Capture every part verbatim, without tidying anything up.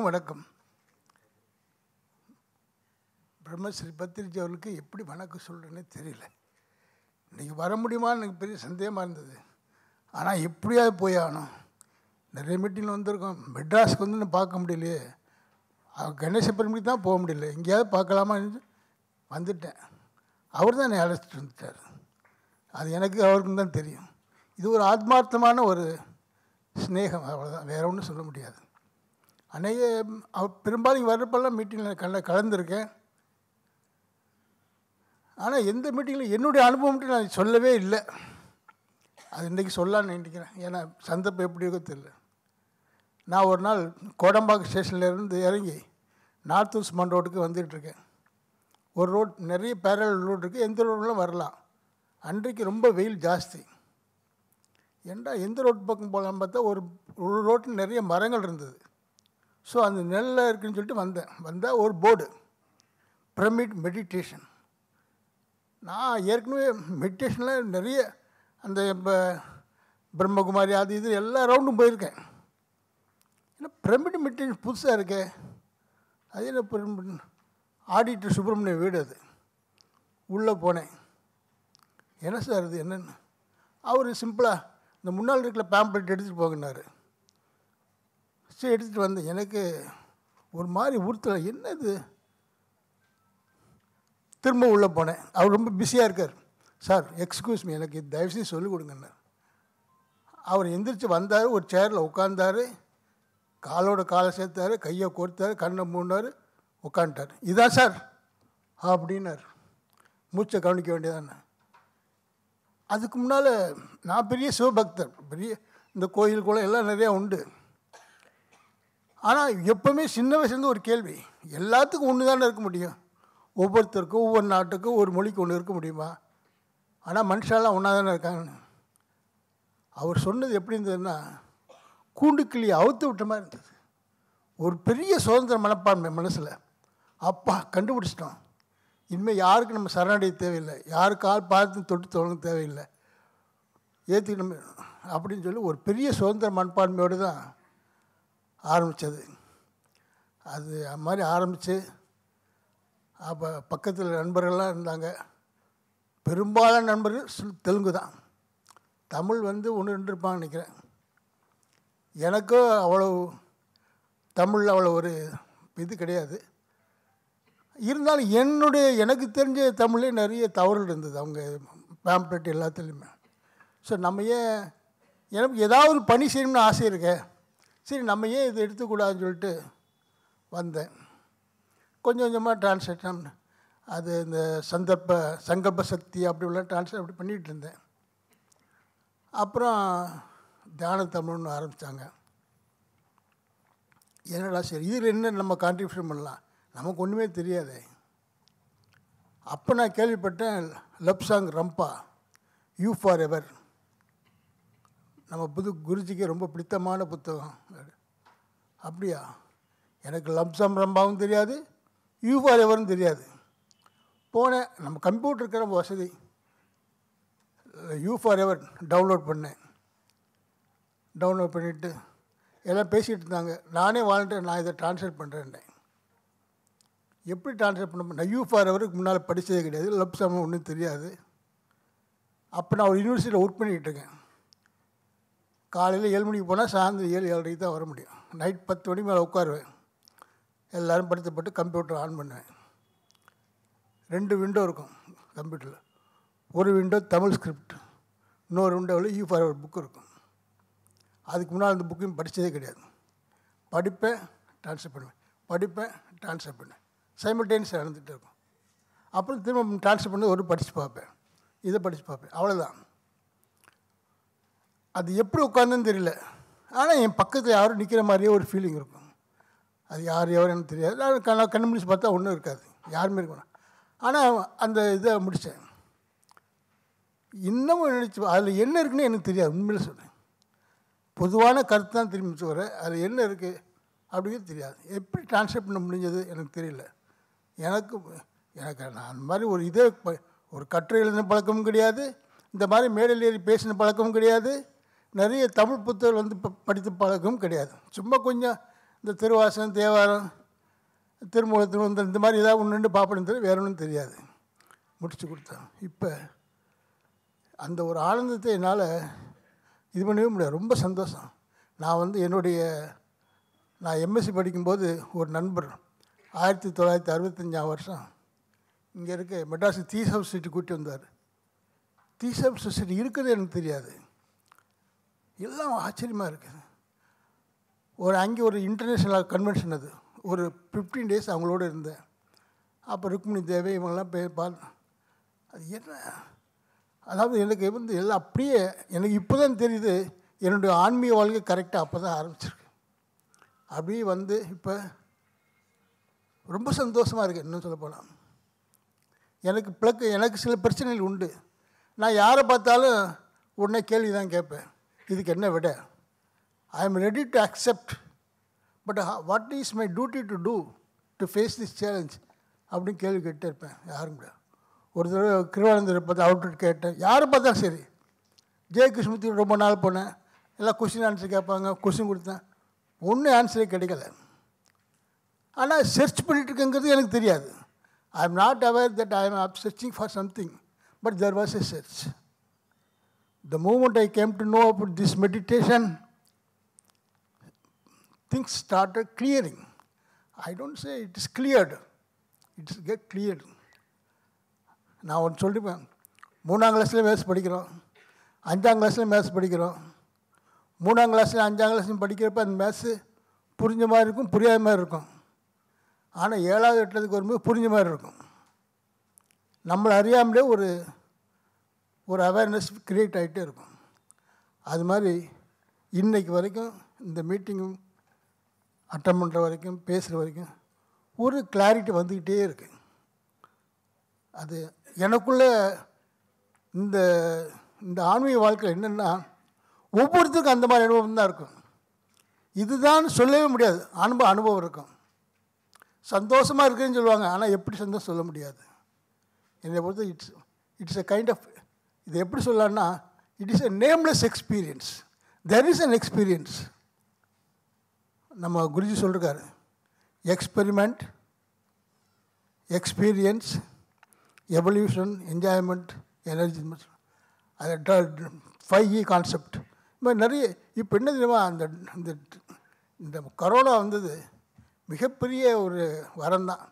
எல்லோருக்கும் வணக்கம். பிரம்மஸ்ரீ பத்ரிஜி அவர்களுக்கு எப்படி வணக்கம் சொல்கிறேன்னே தெரியல. இன்றைக்கி வர முடியுமான்னு எனக்கு பெரிய சந்தேகமாக இருந்தது. ஆனால் எப்படியாவது போய் ஆகணும். நிறைய மீட்டிங்கில் வந்திருக்கோம். மெட்ராஸுக்கு வந்து நான் பார்க்க முடியலையே, கணேச பெருமைக்கு தான் போக முடியல, எங்கேயாவது பார்க்கலாமான்னு வந்துட்டேன். அவர் தான் என்னை அழைச்சிட்டு வந்துட்டார். அது எனக்கு அவருக்கும் தான் தெரியும். இது ஒரு ஆத்மார்த்தமான ஒரு ஸ்னேகம், அவ்வளோதான், வேறு ஒன்றும் சொல்ல முடியாது. அநேக அவர் பெரும்பாலும் வர்றப்பெல்லாம் மீட்டிங்கில் கல கலந்துருக்கேன். ஆனால் எந்த மீட்டிங்கில் என்னுடைய அனுபவம்ட்டு நான் சொல்லவே இல்லை. அது இன்றைக்கி சொல்லலான்னு நினைக்கிறேன். ஏன்னா சந்தர்ப்பம் எப்படி இருக்கோ தெரியல. நான் ஒரு நாள் கோடம்பாக்கம் ஸ்டேஷன்லேருந்து இறங்கி நார்த் உஸ்மான் ரோட்டுக்கு வந்துகிட்ருக்கேன். ஒரு ரோட் நிறைய பேரல் ரோடு இருக்குது, எந்த ரோடெலாம் வரலாம். அன்றைக்கு ரொம்ப வெயில் ஜாஸ்தி. ஏன்டா எந்த ரோட்டு பக்கம் போகலான்னு பார்த்தா ஒரு ஒரு ரோட்டில் நிறைய மரங்கள் இருந்தது. ஸோ அந்த நெல்லில் இருக்குதுன்னு சொல்லிட்டு வந்தேன். வந்தால் ஒரு போர்டு, பிரமிட் மெடிடேஷன். நான் ஏற்கனவே மெடிடேஷனில் நிறைய அந்த இப்போ பிரம்மகுமாரி அது இது எல்லா ரவுண்டும் போயிருக்கேன். ஏன்னா பிரமிட் மெடிடேஷன் புதுசாக இருக்கே. அது என்ன பிரமிட்? ஆடிட்டர் சுப்பிரமணிய வீடு அது. உள்ளே போனேன். என்ன சார் இது என்னென்னு? அவர் சிம்பிளாக இந்த முன்னால் இருக்கிற பேம்ப்ளெட் எடுத்துகிட்டு போங்கன்னாரு. சரி எடுத்துகிட்டு வந்தேன். எனக்கு ஒரு மாதிரி உறுத்தலை, என்னது. திரும்ப உள்ளே போனேன். அவர் ரொம்ப பிஸியாக இருக்கார். சார் எக்ஸ்கியூஸ் மீ, எனக்கு தயவுசெய்து சொல்லிக் கொடுங்கன்னார். அவர் எந்திரிச்சு வந்தார், ஒரு சேரில் உட்காந்தார், காலோட காலை சேர்த்தார், கையை கோர்த்தார், கண்ணை மூடினார், உட்காந்துட்டார். இதான் சார் அப்படின்னார். மூச்சை கவனிக்க வேண்டியதானே. அதுக்கு முன்னால் நான் பெரிய சிவபக்தர், பெரிய இந்த கோயில் குளம் எல்லாம் நிறையா உண்டு. ஆனால் எப்போவுமே சின்ன வயசுலேருந்து ஒரு கேள்வி, எல்லாத்துக்கும் ஒன்று தானே இருக்க முடியும். ஒவ்வொருத்தருக்கும் ஒவ்வொரு நாட்டுக்கும் ஒரு மொழிக்கு ஒன்று இருக்க முடியுமா? ஆனால் மனுஷாலாம் ஒன்றா தானே இருக்காங்கன்னு. அவர் சொன்னது எப்படி இருந்ததுன்னா, கூண்டுக்கிளியை அவுத்து விட்ட மாதிரி இருந்தது. ஒரு பெரிய சுதந்திர மனப்பான்மை மனசில். அப்பா கண்டுபிடிச்சிட்டோம், இனிமேல் யாருக்கு நம்ம சரணடைய தேவையில்லை, யாருக்கு ஆள் பார்த்து தொட்டு தொடங்க தேவையில்லை, ஏற்றுக்கணும் அப்படின்னு சொல்லி ஒரு பெரிய சுதந்திர மனப்பான்மையோடு தான் ஆரம்பித்தது. அது அது மாதிரி ஆரம்பித்து அப்போ பக்கத்தில் நண்பர்கள்லாம் இருந்தாங்க. பெரும்பாலான நண்பர்கள் தெலுங்கு தான். தமிழ் வந்து ஒன்று ரெண்டு இருப்பான்னு நினைக்கிறேன். எனக்கும் அவ்வளோ தமிழில் அவ்வளோ ஒரு இது கிடையாது. இருந்தாலும் என்னுடைய எனக்கு தெரிஞ்ச தமிழே நிறைய தவறுகள் இருந்தது அவங்க பேம்ப்ளெட் எல்லாத்துலேயுமே. ஸோ நம்ம ஏன், எனக்கு ஏதாவது பணி செய்யணும்னு ஆசை இருக்கேன், சரி நம்ம ஏன் இதை எடுத்துக்கூடாதுன்னு சொல்லிட்டு வந்தேன். கொஞ்சம் கொஞ்சமாக டிரான்ஸ்லேஷன், அது இந்த சந்தர்ப்ப சங்கல்ப சக்தி அப்படி உள்ள டிரான்ஸ்லேட் அப்படி பண்ணிகிட்டு இருந்தேன். அப்புறம் தியான தமிழ்னு ஆரம்பித்தாங்க. என்னடா சரி இதில் என்ன நம்ம கான்ட்ரிபியூஷன் பண்ணலாம், நமக்கு ஒன்றுமே தெரியாது. அப்போ நான் கேள்விப்பட்டேன் Lobsang Rampa, you forever. நம்ம புது குருஜிக்கு ரொம்ப பிடித்தமான புத்தகம். அப்படியா? எனக்கு லப்சாங் ரம்பாவும் தெரியாது, யூ ஃபார் எவரும் தெரியாது. போனேன், நம்ம கம்ப்யூட்டர் இருக்கிற வசதி, யூ ஃபார் எவர் டவுன்லோட் பண்ணேன். டவுன்லோட் பண்ணிவிட்டு எல்லாம் பேசிகிட்டு இருந்தாங்க. நானே வாலண்டியர், நான் இதை ட்ரான்ஸ்லேட் பண்ணுறேன்னேன். எப்படி ட்ரான்ஸ்லேட் பண்ண? நான் யூ ஃபார் எவருக்கு முன்னால் படித்ததே கிடையாது, லப்சாம் ஒன்றும் தெரியாது. அப்போ நான் ஒரு யூனிவர்சிட்டியில் ஒர்க் பண்ணிக்கிட்டு இருக்கேன். காலையில் ஏழு மணிக்கு போனால் சாயந்தரம் ஏழு ஏழரைக்கு தான் வர முடியும். நைட் பத்து மணிக்கு மேலே உட்காருவேன். எல்லோரும் படுத்தப்பட்டு கம்ப்யூட்டர் ஆன் பண்ணுவேன். ரெண்டு விண்டோ இருக்கும் கம்ப்யூட்டரில். ஒரு விண்டோ தமிழ் ஸ்கிரிப்ட், இன்னொரு விண்டோவில் யூ ஃபார் எவர் புக் இருக்கும். அதுக்கு முன்னால் அந்த புக்கையும் படித்ததே கிடையாது. படிப்பேன், ட்ரான்ஸ்லேட் பண்ணுவேன், படிப்பேன், ட்ரான்ஸ்லேட் பண்ணுவேன், சைமல்டேனியஸாக நடந்துகிட்டு இருக்கும். அப்புறம் திரும்ப ட்ரான்ஸ்லேட் பண்ணி ஒரு படித்து பார்ப்பேன், இதை படித்து பார்ப்பேன், அவ்வளோதான். அது எப்படி உட்காந்துன்னு தெரியல. ஆனால் என் பக்கத்தில் யாரும் நிற்கிற மாதிரியே ஒரு ஃபீலிங் இருக்கும். அது யார் எவரும் எனக்கு தெரியாது. நான் கண்ண கண்ணு முடிச்சு பார்த்தா ஒன்றும் இருக்காது, யாருமே இருக்கணும். ஆனால் அந்த இதை முடித்தேன். இன்னமும் நினச்சி அதில் என்ன இருக்குன்னு எனக்கு தெரியாது, உண்மையில் சொல்கிறேன். பொதுவான கருத்து தான் திரும்பி வர, அதில் என்ன இருக்குது அப்படிங்கிறது தெரியாது. எப்படி ட்ரான்ஸ்லேட் பண்ண முடிஞ்சது எனக்கு தெரியல. எனக்கு எனக்கு நான் அந்த மாதிரி ஒரு இதே ஒரு கட்டுரை எழுதின பழக்கமும் கிடையாது, இந்த மாதிரி மேடையில் ஏறி பேசின பழக்கமும் கிடையாது, நிறைய தமிழ் புத்தகங்கள் வந்து இப்போ படித்த பழக்கமும் கிடையாது. சும்மா கொஞ்சம் இந்த திருவாசகம் தேவாரம் திருமூலத்தில் வந்து இந்த மாதிரி ஏதாவது ஒன்று ரெண்டு பார்ப்பேன்னு தெரியும், வேற ஒன்றும் தெரியாது. முடிச்சு கொடுத்தேன். இப்போ அந்த ஒரு ஆனந்தத்தை என்னால் இது பண்ணவே முடியாது. ரொம்ப சந்தோஷம். நான் வந்து என்னுடைய நான் எம்எஸ்சி படிக்கும்போது ஒரு நண்பர் ஆயிரத்தி தொள்ளாயிரத்தி அறுபத்தஞ்சாம் வருஷம் இங்கே இருக்க மெட்ராஸ் தீசப் சொசைட்டி கூட்டி வந்தார். தீசப் சொசைட்டி இருக்கிறது எனக்கு தெரியாது. எல்லாம் ஆச்சரியமாக இருக்குது. ஒரு அங்கே ஒரு இன்டர்நேஷ்னல் கன்வென்ஷன், அது ஒரு ஃபிஃப்டீன் டேஸ் அவங்களோட இருந்தேன். அப்போ ருக்மிணி தேவை இவங்கெல்லாம் பே பா அது என்ன, அதாவது எனக்கு வந்து எல்லாம் அப்படியே எனக்கு இப்போ தான் தெரியுது என்னுடைய ஆன்மீக வாழ்க்கை கரெக்டாக அப்போ தான் ஆரம்பிச்சிருக்கு. அப்படியே வந்து இப்போ ரொம்ப சந்தோஷமாக இருக்குது. இன்னும் சொல்ல போனால் எனக்கு பிளக்கு எனக்கு சில பிரச்சனைகள் உண்டு. நான் யாரை பார்த்தாலும் உடனே கேள்வி தான் கேட்பேன், இதுக்கு என்ன விட. I am ready to accept, but what is my duty to do to face this challenge அப்படின்னு கேள்வி கேட்டே இருப்பேன். யாரும் கூட ஒரு தடவை கிருவானந்தரை பார்த்து அவர்கிட்ட கேட்டேன். யாரை பார்த்தாலும் சரி, ஜெய கிருஷ்ணமூர்த்தி ரொம்ப நாள் போனேன், எல்லாம் கொஸ்டின் ஆன்சர் கேட்பாங்க, கொஸ்டின் கொடுத்தேன், ஒன்றும் ஆன்சரே கிடைக்கல. ஆனால் சர்ச் பண்ணிட்டுருக்கேங்கிறது எனக்கு தெரியாது. I am not aware that I am searching for something, but there was a search. The moment I came to know about this meditation, things started clearing. I don't say it is cleared, it is get cleared. நான் ஒன்று சொல்லிப்பேன், மூணாம் கிளாஸில் maths படிக்கிறோம், அஞ்சாம் கிளாஸில் maths படிக்கிறோம். மூணாம் கிளாஸில் அஞ்சாம் கிளாஸ்லையும் படிக்கிறப்ப அந்த மேத்ஸு புரிஞ்ச மாதிரி இருக்கும், புரியாத மாதிரி இருக்கும். ஆனால் ஏழாவது எட்டுறதுக்கு வரும்போது புரிஞ்ச மாதிரி இருக்கும். நம்மளை அறியாமலே ஒரு ஒரு அவேர்னஸ் க்ரியேட் ஆகிட்டே இருக்கும். அது மாதிரி இன்றைக்கு வரைக்கும் இந்த மீட்டிங்கும் அட்டன் பண்ணுற வரைக்கும் பேசுகிற வரைக்கும் ஒரு கிளாரிட்டி வந்துக்கிட்டே இருக்குது. அது எனக்குள்ள இந்த இந்த ஆன்மீக வாழ்க்கையில் என்னென்னா ஒவ்வொருத்தருக்கும் அந்த மாதிரி அனுபவம் தான் இருக்கும். இதுதான் சொல்லவே முடியாது, அனுபவம் அனுபவம் இருக்கும். சந்தோஷமாக இருக்குதுன்னு சொல்லுவாங்க, ஆனால் எப்படி சந்தோஷம் சொல்ல முடியாது. என்னை பொறுத்த it's it's a kind of, இது எப்படி சொல்லலான்னா it is a nameless experience. There is an experience. நம்ம குருஜி சொல்லிருக்காரு, experiment, experience, evolution, enjoyment, energy, அது ஃபைவ் இ கான்செப்ட். இது மாதிரி நிறைய. இப்போ என்ன தெரியுமா, அந்த இந்த இந்த கரோனா வந்தது மிகப்பெரிய ஒரு வரம் தான்.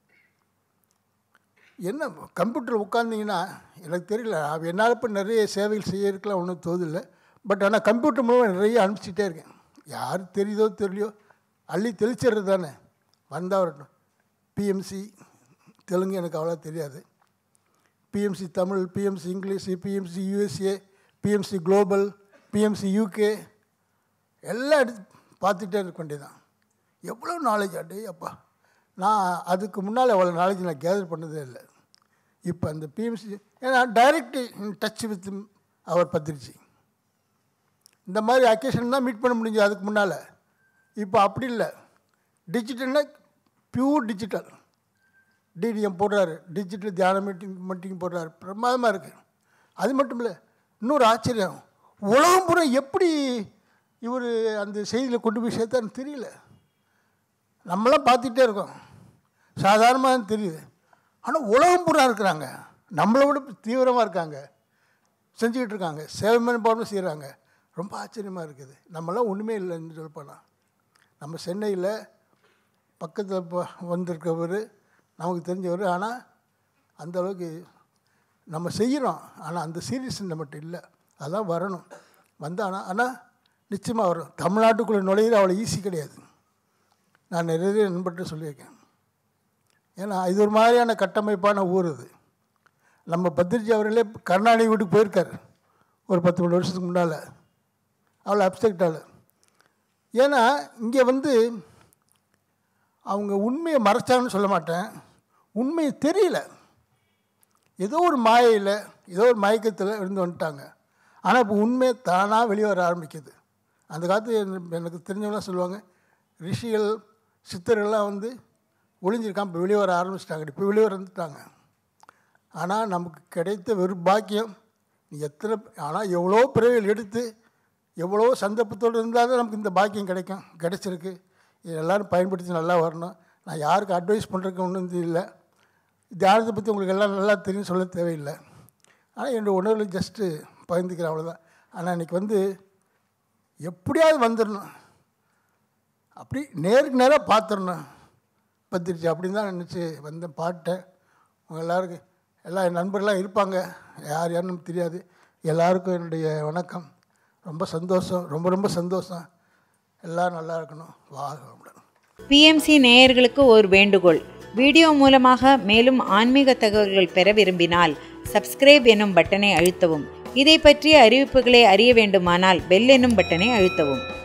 என்ன கம்ப்யூட்டர் உட்காந்திங்கன்னா எனக்கு தெரியல, என்னால் இப்போ நிறைய சேவைகள் செய்யறதுக்கெலாம் ஒன்றும் தோதில்லை. பட் ஆனால் கம்ப்யூட்டர் மூலம் நிறைய அனுப்பிச்சிட்டே இருக்கேன். யார் தெரியுதோ தெரியலையோ அள்ளி தெளிச்சிடுறது தானே, வந்தால் வரட்டும். பிஎம்சி தெலுங்கு எனக்கு அவ்வளோ தெரியாது. PMC Tamil, PMC English, PMC USA, PMC global, PMC UK எல்லாம் எடுத்து பார்த்துட்டே இருக்க வேண்டியதான். எவ்வளோ நாலேஜ் ஆட்டு அப்பா. நான் அதுக்கு முன்னால் அவ்வளோ நாலேஜ் நான் கேதர் பண்ணதே இல்லை. இப்போ அந்த பிஎம்சி, ஏன்னா direct in touch with our Patriji, இந்த மாதிரி அக்கேஷன் தான் மீட் பண்ண முடிஞ்சு அதுக்கு முன்னால். இப்போ அப்படி இல்லை, டிஜிட்டல்னா பியூர் டிஜிட்டல். டிடிஎம் போடுறாரு, டிஜிட்டல் தியான மீட்டிங் மீட்டிங் போடுறாரு, பிரமாதமாக இருக்குது. அது மட்டும் இல்லை, இன்னொரு ஆச்சரியம், உலகம் பூரா எப்படி இவர் அந்த செய்தியில் கொண்டு போய் சேர்த்தாருன்னு தெரியல. நம்மளாம் பார்த்துட்டே இருக்கோம், சாதாரணமாக தெரியுது. ஆனால் உலகம் பூரா இருக்கிறாங்க, நம்மளை விட தீவிரமாக இருக்காங்க, செஞ்சுக்கிட்டு இருக்காங்க, சேவை மேம்பாடும் செய்கிறாங்க. ரொம்ப ஆச்சரியமாக இருக்குது. நம்மளாம் ஒன்றுமே இல்லைன்னு சொல்லப்போனால். நம்ம சென்னையில் பக்கத்தில் வந்திருக்கவர் நமக்கு தெரிஞ்சவர், ஆனால் அந்தளவுக்கு நம்ம செய்கிறோம். ஆனால் அந்த சீரியஸ் நம்மகிட்ட இல்லை. அதெல்லாம் வரணும், வந்தானா ஆனால் நிச்சயமாக வரும். தமிழ்நாட்டுக்குள்ளே நுழையிற அவ்வளோ ஈஸி கிடையாது. நான் நிறைய நண்பர்கிட்ட சொல்லியிருக்கேன். ஏன்னா இது ஒரு மாதிரியான கட்டமைப்பான ஊர் இது. நம்ம பத்ரிஜி அவர்களே கருணாநிதி வீட்டுக்கு போயிருக்கார் ஒரு பத்து மூணு வருஷத்துக்கு முன்னால், அவ்வளோ அப்செக்டால். ஏன்னா இங்கே வந்து அவங்க உண்மையை மறைச்சாங்கன்னு சொல்ல மாட்டேன், உண்மையை தெரியல, ஏதோ ஒரு மாயையில் ஏதோ ஒரு மயக்கத்தில் இருந்து வந்துட்டாங்க. ஆனால் இப்போ உண்மையை தானாக வெளியே வர ஆரம்பிக்குது. அந்த காலத்து எனக்கு தெரிஞ்சவங்களாம் சொல்லுவாங்க, ரிஷிகள் சித்தர்கள்லாம் வந்து ஒளிஞ்சிருக்கான், இப்போ வெளியே வர ஆரம்பிச்சிட்டாங்க, இப்போ வெளியே வந்துட்டாங்க. ஆனால் நமக்கு கிடைத்த வெறும் பாக்கியம் எத்தனை, ஆனால் எவ்வளோ பிறவிகள் எடுத்து எவ்வளோ சந்தர்ப்பத்தோடு இருந்தால் தான் நமக்கு இந்த பாக்கியம் கிடைக்கும், கிடைச்சிருக்கு. இது எல்லோரும் பயன்படுத்தி நல்லா வரணும். நான் யாருக்கு அட்வைஸ் பண்ணுறதுக்கு ஒன்றும் இல்லை. தியானத்தை பற்றி உங்களுக்கு எல்லாம் நல்லா தெரியும், சொல்ல தேவையில்லை. ஆனால் என்னோடய உணர்வுகளை ஜஸ்ட்டு பகிர்ந்துக்கிறேன், அவ்வளோதான். ஆனால் இன்றைக்கி வந்து எப்படியாவது வந்துடணும், அப்படி நேருக்கு நேராக பார்த்துடணும் பத்திரிச்சு அப்படின்னு தான் நினச்சி வந்த பாட்டை. உங்கள் எல்லாருக்கும் எல்லா என் நண்பர்களாக இருப்பாங்க, யார் யாருன்னு தெரியாது. எல்லாருக்கும் என்னுடைய வணக்கம். ரொம்ப சந்தோஷம், ரொம்ப ரொம்ப சந்தோஷம். எல்லோரும் நல்லா இருக்கணும். வாழ்க. பிஎம்சி நேயர்களுக்கு ஒரு வேண்டுகோள். வீடியோ மூலமாக மேலும் ஆன்மீக தகவல்கள் பெற விரும்பினால் சப்ஸ்கிரைப் என்னும் பட்டனை அழுத்தவும். இதை பற்றிய அறிவிப்புகளை அறிய வேண்டுமானால் பெல் என்னும் பட்டனை அழுத்தவும்.